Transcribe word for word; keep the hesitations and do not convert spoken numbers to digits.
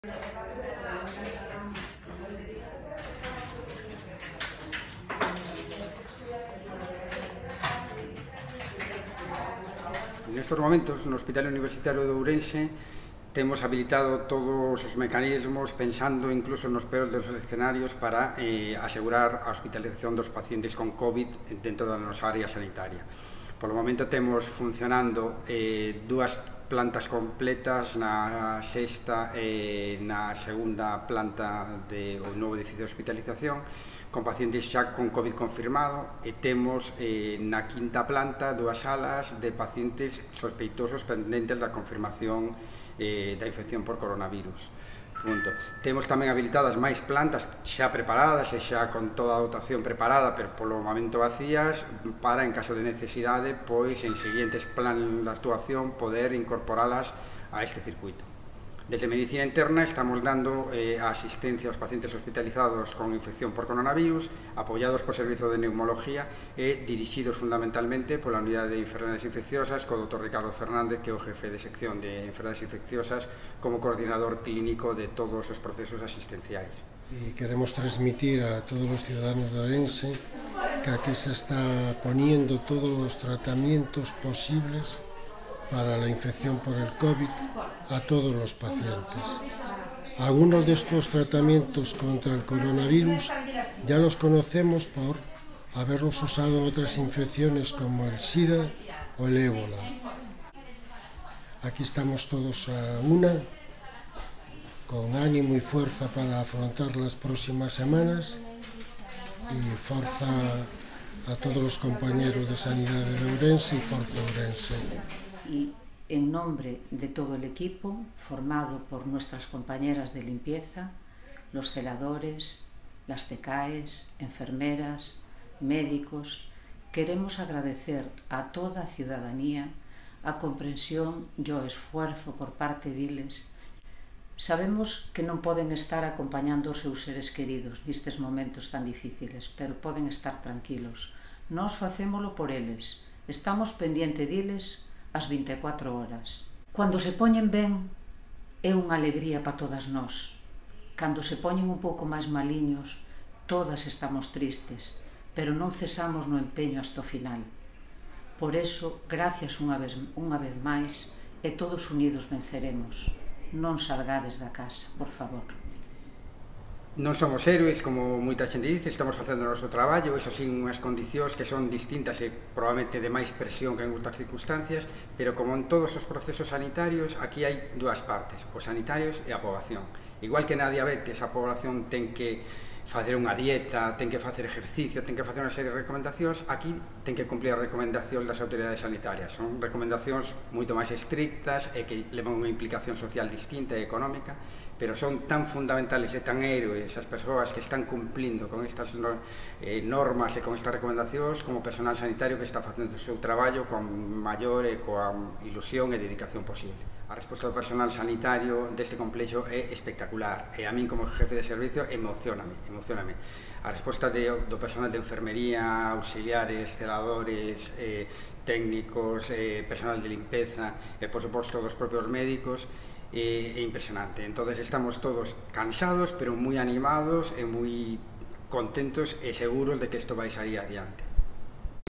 Nestes momentos, no Hospital Universitario de Ourense, temos habilitado todos os mecanismos pensando incluso nos peores dos escenarios para eh, asegurar a hospitalización dos pacientes con COVID dentro da nosa área sanitaria. Polo momento temos funcionando eh, dúas plantas completas na sexta e na segunda planta do novo edificio de hospitalización con pacientes xa con COVID confirmado e temos eh, na quinta planta dúas salas de pacientes sospeitosos pendentes da confirmación eh, da infección por coronavirus. Punto. Temos tamén habilitadas máis plantas xa preparadas e xa con toda a dotación preparada, pero polo momento vacías, para, en caso de necesidade, pois en seguintes planes de actuación poder incorporalas a este circuito. Desde Medicina Interna estamos dando eh, asistencia aos pacientes hospitalizados con infección por coronavirus, apoiados por Servizo de Neumología e dirixidos fundamentalmente pola Unidade de Enfermedades Infecciosas co doutor Ricardo Fernández, que é o jefe de sección de Enfermedades Infecciosas, como coordinador clínico de todos os procesos asistenciais. Y queremos transmitir a todos los ciudadanos de Ourense que aquí se está poniendo todos los tratamientos posibles para la infección por el COVID a todos los pacientes. Algunos de estos tratamientos contra el coronavirus ya los conocemos por haberlos usado en otras infecciones como el SIDA o el ébola. Aquí estamos todos a una, con ánimo y fuerza para afrontar las próximas semanas, y fuerza a todos los compañeros de Sanidad de Ourense y Forza Ourense. Y en nombre de todo el equipo, formado por nuestras compañeras de limpieza, los celadores, las C K Es, enfermeras, médicos, queremos agradecer a toda a ciudadanía a comprensión e o esfuerzo por parte deles. Sabemos que non poden estar acompañando os seus seres queridos nestes momentos tan difíciles, pero poden estar tranquilos. Nós facémolo por eles, estamos pendiente deles as vinte e catro horas. Cando se poñen ben, é unha alegría para todas nós. Cando se poñen un pouco máis maliños, todas estamos tristes, pero non cesamos no empeño hasta o final. Por eso, gracias unha vez, unha vez máis, e todos unidos venceremos. Non salgades da casa, por favor. Non somos héroes, como moita xente dice, estamos facendo o noso traballo, iso sin unhas condicións que son distintas e probablemente de máis presión que en outras circunstancias, pero como en todos os procesos sanitarios, aquí hai dúas partes, os sanitarios e a poboación. Igual que na diabetes, a poboación ten que facer unha dieta, ten que facer exercicio, ten que facer unha serie de recomendacións, aquí ten que cumplir as recomendacións das autoridades sanitarias. Son recomendacións moito máis estrictas e que levan unha implicación social distinta e económica, pero son tan fundamentales e tan héroes as persoas que están cumplindo con estas normas e con estas recomendacións como personal sanitario que está facendo o seu traballo con maior e coa ilusión e dedicación posible. A resposta do personal sanitario deste complexo é espectacular e a min como jefe de servicio emocioname, emocioname. A resposta de, do personal de enfermería, auxiliares, celadores, eh, técnicos, eh, personal de limpeza e, por suposto, dos propios médicos é impresionante. Entonces estamos todos cansados, pero moi animados e moi contentos e seguros de que isto vai sair adiante.